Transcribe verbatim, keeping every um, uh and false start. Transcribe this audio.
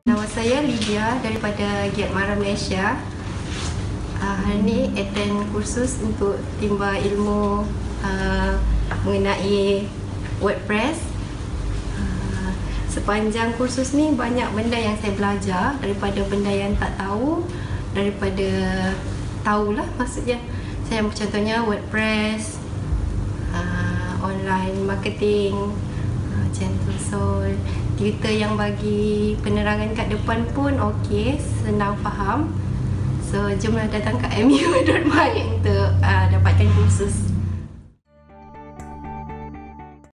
Nama saya Lydia daripada Giat Mara Malaysia. Uh, hari ni attend kursus untuk timba ilmu uh, mengenai WordPress. Uh, sepanjang kursus ni banyak benda yang saya belajar, daripada benda yang tak tahu, daripada tahulah maksudnya. Saya contohnya WordPress, uh, online marketing, uh, macam tu. So tutor yang bagi penerangan kat depan pun okey, senang faham. So jomlah datang ke m u dot my untuk uh, dapatkan kursus.